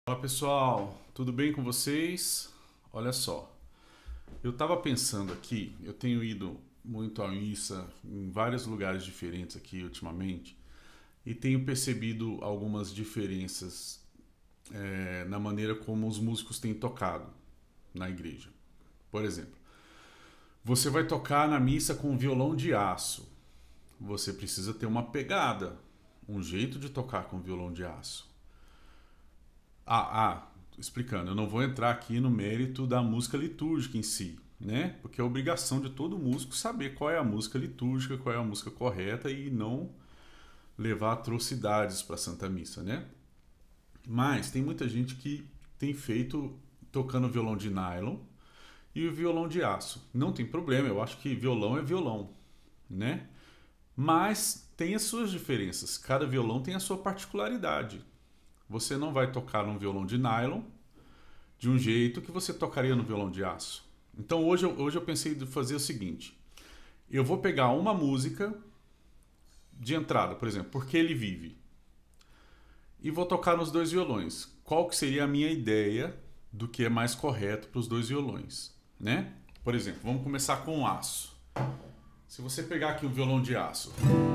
Fala pessoal, tudo bem com vocês? Olha só, eu estava pensando aqui, eu tenho ido muito à missa em vários lugares diferentes aqui ultimamente e tenho percebido algumas diferenças na maneira como os músicos têm tocado na igreja. Por exemplo, você vai tocar na missa com violão de aço, você precisa ter uma pegada, um jeito de tocar com violão de aço. Explicando, eu não vou entrar aqui no mérito da música litúrgica em si, né? Porque é obrigação de todo músico saber qual é a música litúrgica, qual é a música correta e não levar atrocidades para a Santa Missa, né? Mas tem muita gente que tem feito tocando violão de nylon e o violão de aço. Não tem problema, eu acho que violão é violão, né? Mas tem as suas diferenças, cada violão tem a sua particularidade. Você não vai tocar num violão de nylon de um jeito que você tocaria no violão de aço. Então hoje eu pensei em fazer o seguinte. Eu vou pegar uma música de entrada, por exemplo, Porque Ele Vive, e vou tocar nos dois violões. Qual que seria a minha ideia do que é mais correto para os dois violões, né? Por exemplo, vamos começar com o aço. Se você pegar aqui um violão de aço...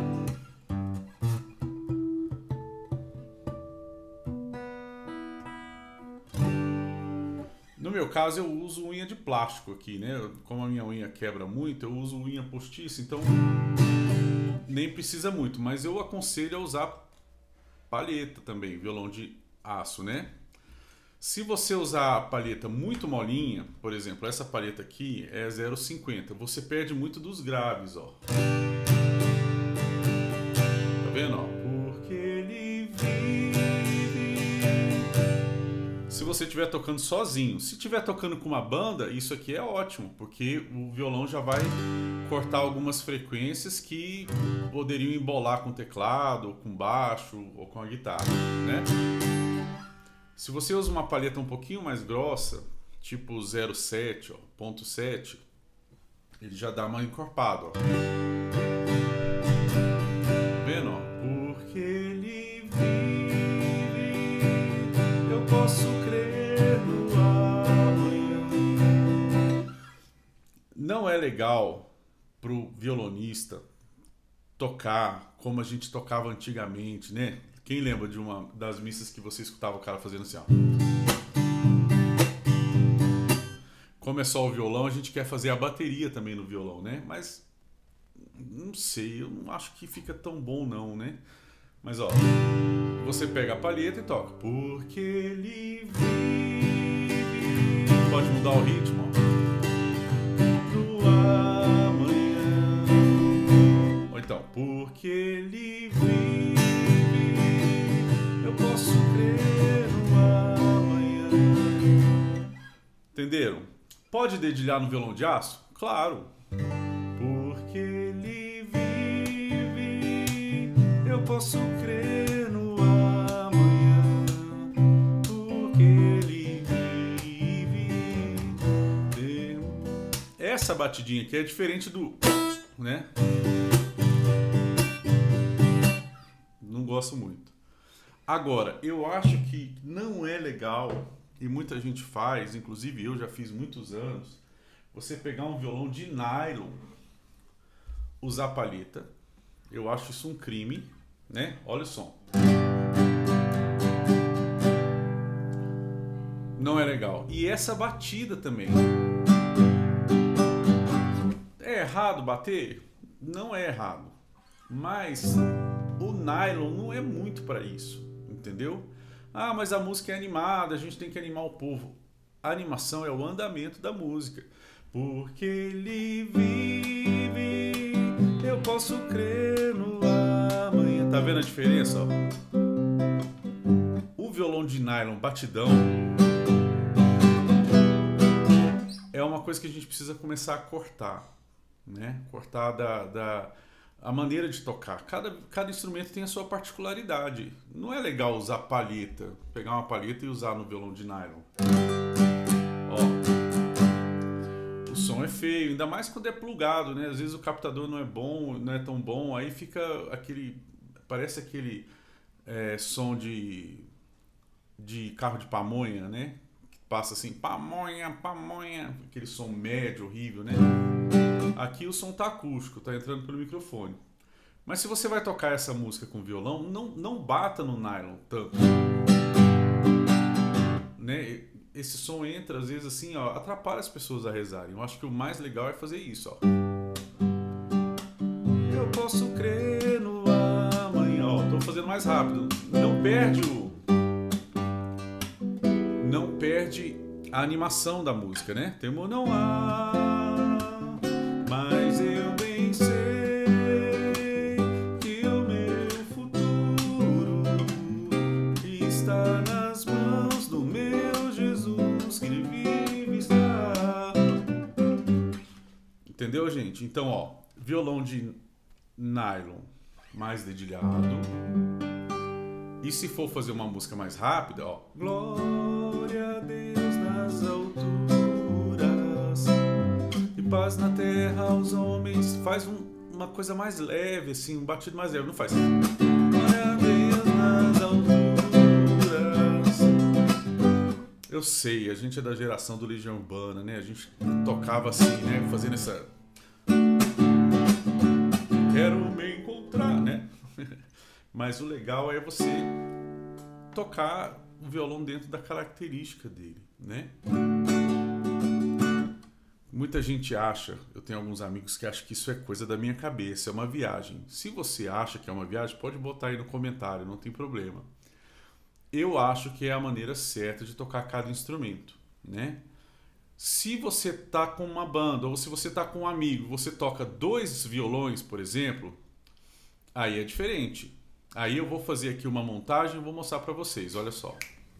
No meu caso, eu uso unha de plástico aqui, né? Como a minha unha quebra muito, eu uso unha postiça, então nem precisa muito. Mas eu aconselho a usar palheta também, violão de aço, né? Se você usar a palheta muito molinha, por exemplo, essa palheta aqui é 0,50, você perde muito dos graves, ó. Tá vendo, ó? Porque ele vive. Se você estiver tocando sozinho. Se estiver tocando com uma banda, isso aqui é ótimo, porque o violão já vai cortar algumas frequências que poderiam embolar com o teclado, ou com baixo, ou com a guitarra, né? Se você usa uma palheta um pouquinho mais grossa, tipo 0,7, ó, 0,7, ele já dá uma encorpada, ó. Tá vendo, ó? Porque ele vive, eu posso crer no amanhã. Não é legal pro violonista tocar como a gente tocava antigamente, né? Quem lembra de uma das missas que você escutava o cara fazendo assim, ó? Como é só o violão, a gente quer fazer a bateria também no violão, né? Mas não sei, eu não acho que fica tão bom não, né? Mas ó, você pega a palheta e toca. Porque ele vive. Pode mudar o ritmo, ó. No amanhã. Ou então, porque ele vive, eu posso crer no amanhã. Entenderam? Pode dedilhar no violão de aço? Claro. Porque ele vive, eu posso crer no amanhã. Porque ele vive. Essa batidinha aqui é diferente do... né? Não gosto muito. Agora, eu acho que não é legal, e muita gente faz, inclusive eu já fiz muitos anos, você pegar um violão de nylon, usar palheta. Eu acho isso um crime, né? Olha o som. Não é legal. E essa batida também. É errado bater? Não é errado. Mas o nylon não é muito para isso, entendeu? Ah, mas a música é animada, a gente tem que animar o povo. A animação é o andamento da música. Porque ele vive, eu posso crer no amanhã. Tá vendo a diferença, ó? O violão de nylon batidão é uma coisa que a gente precisa começar a cortar, né? Cortar a maneira de tocar. Cada instrumento tem a sua particularidade. Não é legal usar palheta, pegar uma palheta e usar no violão de nylon. Ó, o som é feio, ainda mais quando é plugado, né? Às vezes o captador não é bom, não é tão bom, aí fica aquele... parece aquele som de de carro de pamonha, né? Que passa assim, pamonha, pamonha, aquele som médio, horrível, né? Aqui o som tá acústico, tá entrando pelo microfone. Mas se você vai tocar essa música com violão, não bata no nylon tanto, né? Esse som entra às vezes assim, ó, atrapalha as pessoas a rezarem. Eu acho que o mais legal é fazer isso, ó. Eu posso crer no amanhã, ó, tô fazendo mais rápido. Não perde a animação da música, né? Temor não há, mas eu bem sei que o meu futuro está nas mãos do meu Jesus que vive está. Entendeu, gente? Então, ó, violão de nylon mais dedilhado. E se for fazer uma música mais rápida, ó, glória a Deus nas alturas e paz na terra aos homens. Faz uma coisa mais leve, assim, um batido mais leve, não faz. Glória a Deus nas alturas. Eu sei, a gente é da geração do Legião Urbana, né? A gente tocava assim, né? Fazendo essa... Quero me encontrar, né? Mas o legal é você tocar o violão dentro da característica dele, né? Muita gente acha, eu tenho alguns amigos que acham que isso é coisa da minha cabeça, é uma viagem. Se você acha que é uma viagem, pode botar aí no comentário, não tem problema. Eu acho que é a maneira certa de tocar cada instrumento, né? Se você tá com uma banda ou se você tá com um amigo, você toca 2 violões, por exemplo, aí é diferente. Aí eu vou fazer aqui uma montagem e vou mostrar para vocês, olha só.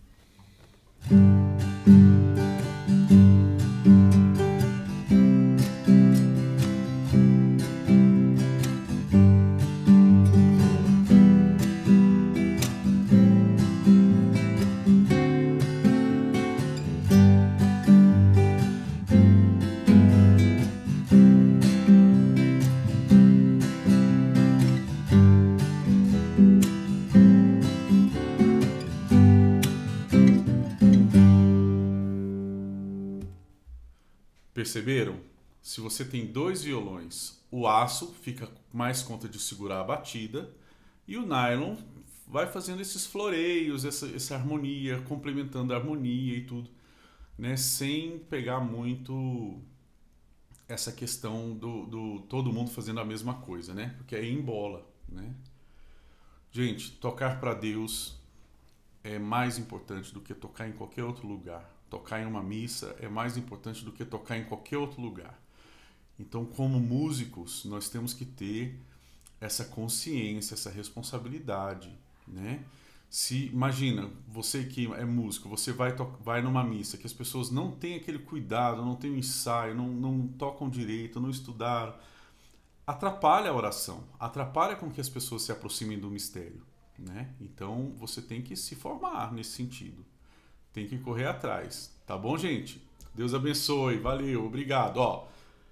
Perceberam? Se você tem 2 violões, o aço fica mais conta de segurar a batida e o nylon vai fazendo esses floreios, essa harmonia, complementando a harmonia e tudo, né? Sem pegar muito essa questão do todo mundo fazendo a mesma coisa, né? Porque aí embola, né? Gente, tocar para Deus é mais importante do que tocar em qualquer outro lugar. Tocar em uma missa é mais importante do que tocar em qualquer outro lugar. Então, como músicos, nós temos que ter essa consciência, essa responsabilidade, né? Imagina, você que é músico, você vai numa missa que as pessoas não têm aquele cuidado, não têm o ensaio, não tocam direito, não estudaram. Atrapalha a oração, atrapalha com que as pessoas se aproximem do mistério, né? Então, você tem que se formar nesse sentido. Tem que correr atrás, tá bom, gente? Deus abençoe, valeu, obrigado. Ó,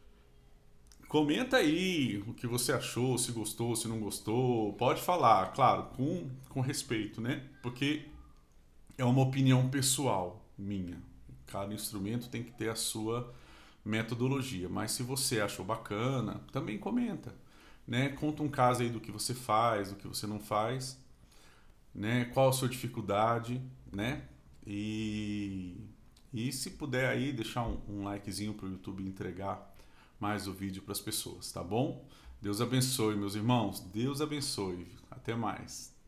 comenta aí o que você achou, se gostou, se não gostou. Pode falar, claro, com respeito, né? Porque é uma opinião pessoal minha. Cada instrumento tem que ter a sua metodologia. Mas se você achou bacana, também comenta, né? Conta um caso aí do que você faz, do que você não faz, né? Qual a sua dificuldade, né? E se puder aí deixar um likezinho para o YouTube entregar mais o vídeo para as pessoas, tá bom? Deus abençoe, meus irmãos. Deus abençoe. Até mais.